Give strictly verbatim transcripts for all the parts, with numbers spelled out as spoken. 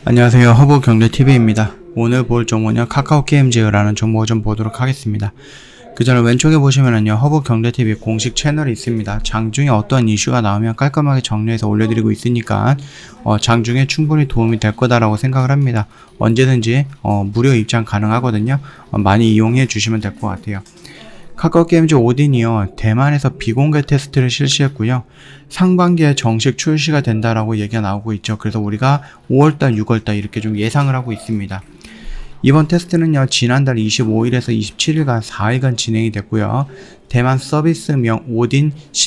안녕하세요. 허브경제티비입니다. 오늘 볼 종목은요, 카카오게임즈라는 종목을 좀 보도록 하겠습니다. 그 전에 왼쪽에 보시면은요, 허브경제티비 공식 채널이 있습니다. 장중에 어떤 이슈가 나오면 깔끔하게 정리해서 올려드리고 있으니까 어, 장중에 충분히 도움이 될 거다라고 생각을 합니다. 언제든지 어, 무료 입장 가능하거든요. 어, 많이 이용해 주시면 될 것 같아요. 카카오게임즈 오딘이요, 대만에서 비공개 테스트를 실시했고요. 상반기에 정식 출시가 된다라고 얘기가 나오고 있죠. 그래서 우리가 오월달, 유월달 이렇게 좀 예상을 하고 있습니다. 이번 테스트는요, 지난달 이십오일에서 이십칠일간 사일간 진행이 됐고요. 대만 서비스명 오딘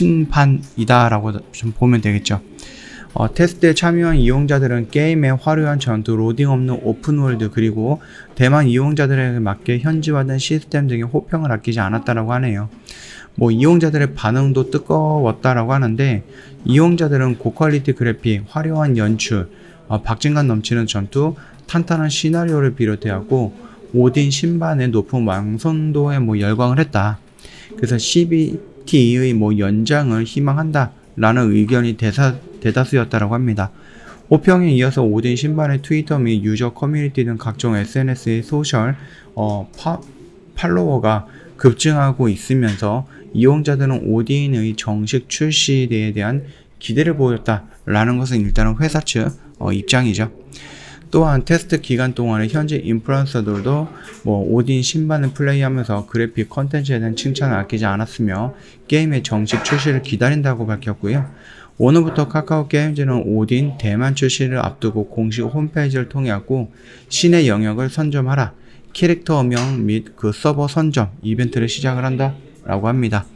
신판이다라고 좀 보면 되겠죠. 어, 테스트에 참여한 이용자들은 게임의 화려한 전투, 로딩 없는 오픈월드, 그리고 대만 이용자들에게 맞게 현지화된 시스템 등의 호평을 아끼지 않았다라고 하네요. 뭐 이용자들의 반응도 뜨거웠다라고 하는데, 이용자들은 고퀄리티 그래픽, 화려한 연출, 어, 박진감 넘치는 전투, 탄탄한 시나리오를 비롯해하고 오딘 신반의 높은 완성도에 뭐 열광을 했다. 그래서 씨비티의 뭐 연장을 희망한다 라는 의견이 대사, 대다수였다라고 합니다. 호평에 이어서 오딘 신반의 트위터 및 유저 커뮤니티 등 각종 에스엔에스의 소셜 어, 파, 팔로워가 급증하고 있으면서 이용자들은 오딘의 정식 출시에 대한 기대를 보였다라는 것은 일단은 회사 측 어, 입장이죠. 또한 테스트 기간 동안에 현재 인플루언서들도 뭐 오딘 신반을 플레이하면서 그래픽 컨텐츠에 대한 칭찬을 아끼지 않았으며 게임의 정식 출시를 기다린다고 밝혔고요. 오늘부터 카카오게임즈는 오딘 대만 출시를 앞두고 공식 홈페이지를 통해하고 신의 영역을 선점하라, 캐릭터명 및 그 서버 선점 이벤트를 시작을 한다 라고 합니다.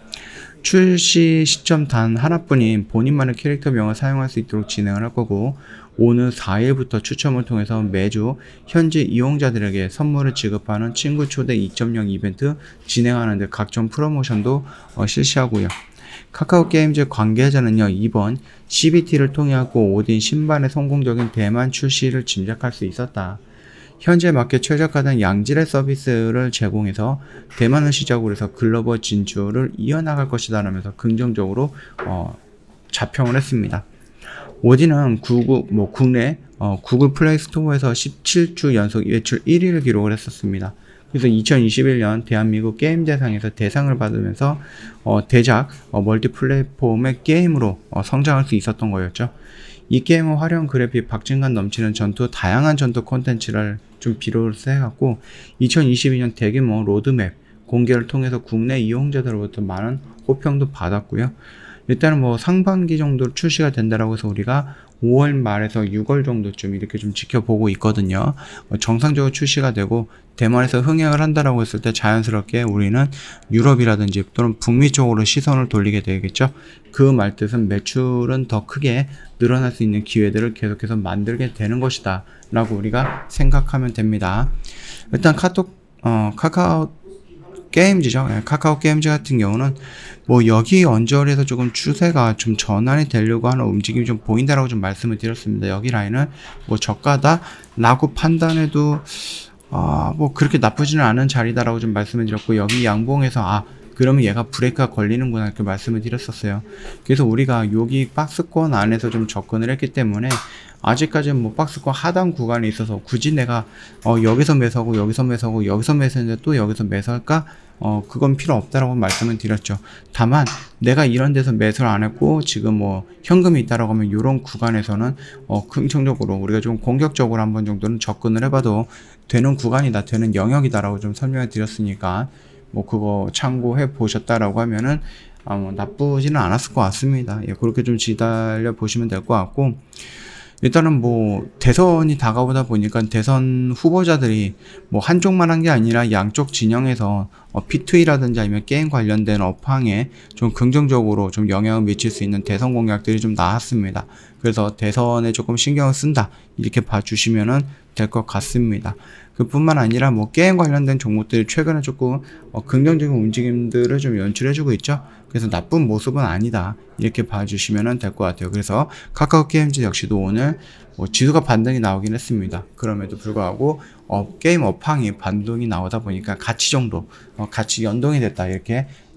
출시 시점 단 하나뿐인 본인만의 캐릭터명을 사용할 수 있도록 진행을 할 거고, 오늘 사일부터 추첨을 통해서 매주 현지 이용자들에게 선물을 지급하는 친구 초대 이 점 영 이벤트 진행하는 데 각종 프로모션도 어, 실시하고요. 카카오게임즈 관계자는요, 이번 씨비티를 통해하고 오딘 신반의 성공적인 대만 출시를 짐작할 수 있었다. 현재 맞게 최적화된 양질의 서비스를 제공해서 대만을 시작으로 해서 글로벌 진출을 이어나갈 것이다 라면서 긍정적으로 어, 자평을 했습니다. 오딘은 구글, 뭐 국내 어, 구글 플레이 스토어에서 십칠주 연속 매출 일 위를 기록을 했었습니다. 그래서 이천이십일년 대한민국 게임 대상에서 대상을 받으면서 어, 대작 어, 멀티 플랫폼의 게임으로 어, 성장할 수 있었던 거였죠. 이 게임은 화려한 그래픽, 박진감 넘치는 전투, 다양한 전투 콘텐츠를 좀 비롯을 해갖고 이천이십이년 대규모 로드맵 공개를 통해서 국내 이용자들로부터 많은 호평도 받았고요. 일단은 뭐 상반기 정도 출시가 된다라고 해서 우리가 오월 말에서 유월 정도쯤 이렇게 좀 지켜보고 있거든요. 정상적으로 출시가 되고 대만에서 흥행을 한다라고 했을 때 자연스럽게 우리는 유럽이라든지 또는 북미 쪽으로 시선을 돌리게 되겠죠. 그 말뜻은 매출은 더 크게 늘어날 수 있는 기회들을 계속해서 만들게 되는 것이다 라고 우리가 생각하면 됩니다. 일단 카톡, 어, 카카오 게임즈죠. 예, 카카오 게임즈 같은 경우는 뭐 여기 언저리에서 조금 추세가 좀 전환이 되려고 하는 움직임이 좀 보인다라고 좀 말씀을 드렸습니다. 여기 라인은 뭐 저가다 라고 판단해도 아, 뭐 그렇게 나쁘지는 않은 자리다라고 좀 말씀을 드렸고, 여기 양봉에서 아 그러면 얘가 브레이크가 걸리는구나 이렇게 말씀을 드렸었어요. 그래서 우리가 여기 박스권 안에서 좀 접근을 했기 때문에 아직까지는 뭐 박스권 하단 구간에 있어서 굳이 내가 어 여기서 매수하고 여기서 매수하고 여기서 매수했는데 또 여기서 매수할까? 어 그건 필요 없다라고 말씀을 드렸죠. 다만 내가 이런 데서 매수를 안 했고 지금 뭐 현금이 있다라고 하면 이런 구간에서는 어 긍정적으로 우리가 좀 공격적으로 한번 정도는 접근을 해봐도 되는 구간이다, 되는 영역이다라고 좀 설명을 드렸으니까 뭐 그거 참고해 보셨다라고 하면은 아 뭐 나쁘지는 않았을 것 같습니다. 예, 그렇게 좀 지달려 보시면 될 것 같고, 일단은 뭐 대선이 다가오다 보니까 대선 후보자들이 뭐 한쪽만 한 게 아니라 양쪽 진영에서 어, 피투이라든지 아니면 게임 관련된 업황에 좀 긍정적으로 좀 영향을 미칠 수 있는 대선 공약들이 좀 나왔습니다. 그래서 대선에 조금 신경을 쓴다 이렇게 봐주시면은 될 것 같습니다. 그뿐만 아니라 뭐 게임 관련된 종목들이 최근에 조금 어, 긍정적인 움직임들을 좀 연출해주고 있죠. 그래서 나쁜 모습은 아니다 이렇게 봐주시면 될 것 같아요. 그래서 카카오 게임즈 역시도 오늘 뭐 지수가 반등이 나오긴 했습니다. 그럼에도 불구하고 어, 게임 업황이 반등이 나오다 보니까 같이 정도 어, 같이 연동이 됐다 이렇게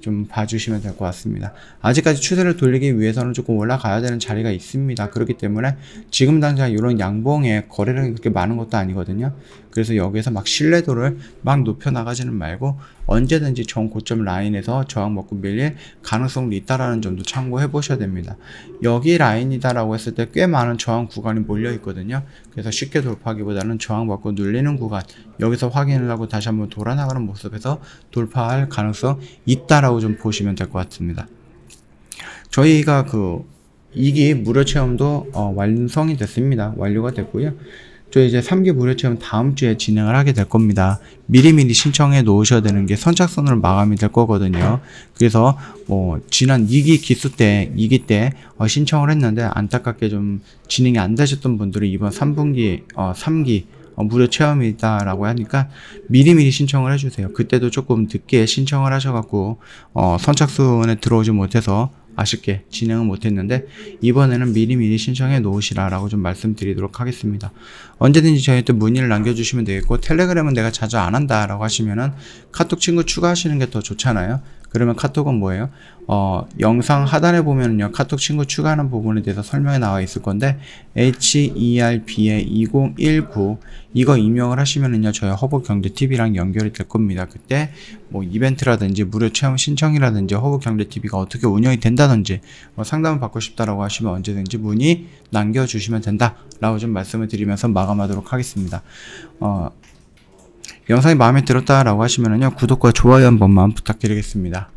좀 봐주시면 될 것 같습니다. 아직까지 추세를 돌리기 위해서는 조금 올라가야 되는 자리가 있습니다. 그렇기 때문에 지금 당장 이런 양봉에 거래량이 그렇게 많은 것도 아니거든요. 그래서 여기에서 막 신뢰도를 막 높여 나가지는 말고 언제든지 전 고점 라인에서 저항 먹고 밀릴 가능성도 있다라는 점도 참고해 보셔야 됩니다. 여기 라인이다 라고 했을 때 꽤 많은 저항 구간이 몰려 있거든요. 그래서 쉽게 돌파하기보다는 저항 받고 눌리는 구간, 여기서 확인을 하고 다시 한번 돌아 나가는 모습에서 돌파할 가능성 있다라고 좀 보시면 될 것 같습니다. 저희가 그 이 기 무료 체험도 어, 완성이 됐습니다. 완료가 됐고요. 저희 이제 삼 기 무료 체험 다음 주에 진행을 하게 될 겁니다. 미리미리 신청해 놓으셔야 되는 게 선착순으로 마감이 될 거거든요. 그래서 뭐 지난 이 기 기수 때, 이 기 때 어, 신청을 했는데 안타깝게 좀 진행이 안 되셨던 분들이 이번 삼 분기, 어, 삼 기 어, 무료 체험이다라고 하니까 미리미리 신청을 해주세요. 그때도 조금 늦게 신청을 하셔갖고 어, 선착순에 들어오지 못해서 아쉽게 진행은 못했는데 이번에는 미리미리 신청해 놓으시라 라고 좀 말씀드리도록 하겠습니다. 언제든지 저희한테 문의를 남겨주시면 되겠고, 텔레그램은 내가 자주 안 한다 라고 하시면은 카톡 친구 추가하시는 게 더 좋잖아요. 그러면 카톡은 뭐예요? 어, 영상 하단에 보면은요, 카톡 친구 추가하는 부분에 대해서 설명이 나와 있을 건데, 에이치이알비에 이공일구, 이거 입력을 하시면은요, 저희 허브경제티비랑 연결이 될 겁니다. 그때, 뭐, 이벤트라든지, 무료 체험 신청이라든지, 허브경제티비가 어떻게 운영이 된다든지, 뭐 상담을 받고 싶다라고 하시면 언제든지 문의 남겨주시면 된다. 라고 좀 말씀을 드리면서 마감하도록 하겠습니다. 어, 영상이 마음에 들었다라고 하시면은요, 구독과 좋아요 한 번만 부탁드리겠습니다.